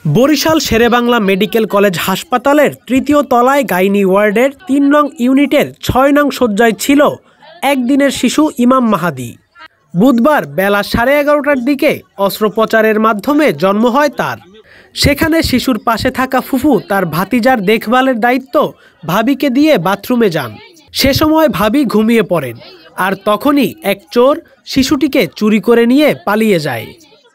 Barishal Sherebangla medical college হাসপাতালের তৃতীয় তলায় গাইনি ওয়ার্ডের ৩ নং ইউনিটের ৬ নং শয্যায় ছিল একদিনের শিশু ইমাম মাহাদি। বুধবার বেলা 11:30টার দিকে অস্ত্রোপচারের মাধ্যমে জন্ম হয় তার। সেখানে শিশুর পাশে থাকা ফুফু তার ভাতিজার দেখভালের দায়িত্ব ভাবিকে দিয়ে বাথরুমে যান। সে সময় ভাবি ঘুমিয়ে পড়েন, আর তখনই এক চোর শিশুটিকে চুরি করে নিয়ে পালিয়ে যায়।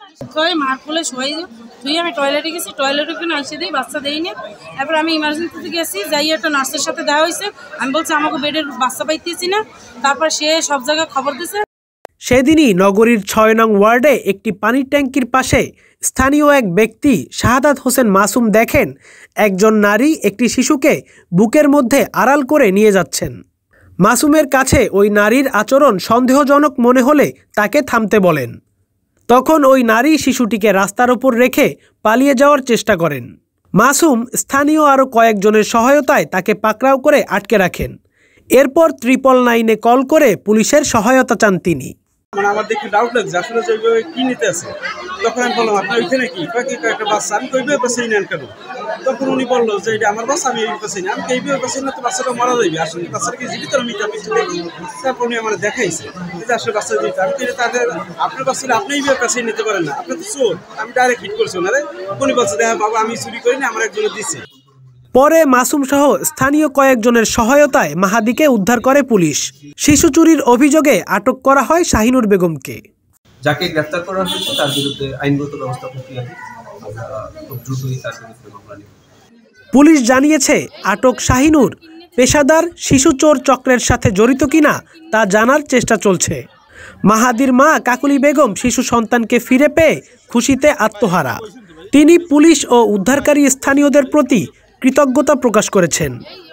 আমি টয়লেটে গেছি, টয়লেটে কিনে আসে দিই, বাচ্চা দেয়নি। এরপর আমি ইমার্জেন্সিতে গেছি, যাই একটা নার্সের সাথে দেওয়া হয়েছে। আমি বলছি আমাকে বেডের বাচ্চা পাইতেছি না। তারপর সে সব জায়গায় খবর দিছে। সেদিনই নগরীর ৬ নং ওয়ার্ডে একটি পানির ট্যাঙ্কির পাশে স্থানীয় এক ব্যক্তি শাহাদাত হোসেন মাসুম দেখেন একজন নারী একটি শিশুকে বুকের মধ্যে আড়াল করে নিয়ে যাচ্ছেন। মাসুমের কাছে ওই নারীর আচরণ সন্দেহজনক মনে হলে তাকে থামতে বলেন। তখন ওই নারী শিশুটিকে রাস্তার ওপর রেখে পালিয়ে যাওয়ার চেষ্টা করেন। মাসুম স্থানীয় আরও কয়েকজনের সহায়তায় তাকে পাকড়াও করে আটকে রাখেন। এরপর 999-এ কল করে পুলিশের সহায়তা চান তিনি। আমার দেখে ডাউট লাগছে আসলে যে কি নিতে আছে। তখন আমি বললাম আপনার ওইখানে কি একটা বাচ্চা, আমি কইবে বাচ্চাই নেন কেন? তখন উনি বললো যে এটা আমার বাচ্চা, আমি এই বাচ্চাই না। আমি এইভাবে বাচ্চাই না, তো বাচ্চাটা মারা যাবে। আসলে বাচ্চাটাকে জীবিত মিটা মিশে দেখি। তারপর উনি আমার দেখাইছে যে আসলে বাচ্চা দিতে। আমি তো তাদের আপনার বাচ্চা আপনি এইভাবে বাচ্চাই নিতে পারেন না, আপনি তো চোর। আমি ডাইরেক্ট হিট করছি ওনারে। উনি বলছে দেখা বাবা আমি চুরি করি না, আমার একজনে দিচ্ছে। পরে মাসুম সহ স্থানীয় কয়েকজনের সহায়তায় মাহাদিকে উদ্ধার করে পুলিশ। শিশু চুরির অভিযোগে আটক করা হয় শাহিনুর বেগমকে। যাকে গ্রেফতার করা হয়েছে তার বিরুদ্ধে আইনগত ব্যবস্থা প্রক্রিয়াধীন। আমরা খুব দ্রুতই তার বিরুদ্ধে মামলা নেব। পুলিশ জানিয়েছে আটক শাহিনুর পেশাদার শিশু চোর চক্রের সাথে জড়িত কিনা তা জানার চেষ্টা চলছে। মাহাদির মা কাকুলি বেগম শিশু সন্তানকে ফিরে পেয়ে খুশিতে আত্মহারা। তিনি পুলিশ ও উদ্ধারকারী স্থানীয়দের প্রতি কৃতজ্ঞতা প্রকাশ করেছেন।